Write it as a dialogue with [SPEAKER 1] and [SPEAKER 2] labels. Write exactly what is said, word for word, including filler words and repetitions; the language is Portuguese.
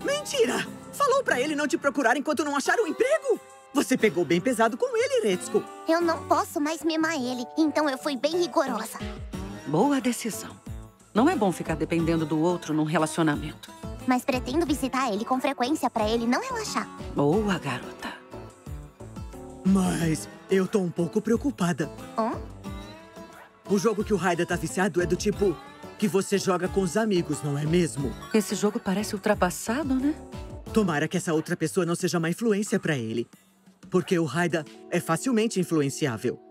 [SPEAKER 1] Mentira! Falou pra ele não te procurar enquanto não achar um emprego? Você pegou bem pesado com ele, Retsuko.
[SPEAKER 2] Eu não posso mais mimar ele, então eu fui bem rigorosa.
[SPEAKER 3] Boa decisão. Não é bom ficar dependendo do outro num relacionamento.
[SPEAKER 2] Mas pretendo visitar ele com frequência pra ele não relaxar.
[SPEAKER 3] Boa, garota.
[SPEAKER 1] Mas eu tô um pouco preocupada.
[SPEAKER 2] Hã?
[SPEAKER 1] O jogo que o Raida tá viciado é do tipo que você joga com os amigos, não é mesmo?
[SPEAKER 3] Esse jogo parece ultrapassado, né?
[SPEAKER 1] Tomara que essa outra pessoa não seja uma influência pra ele. Porque o Raida é facilmente influenciável.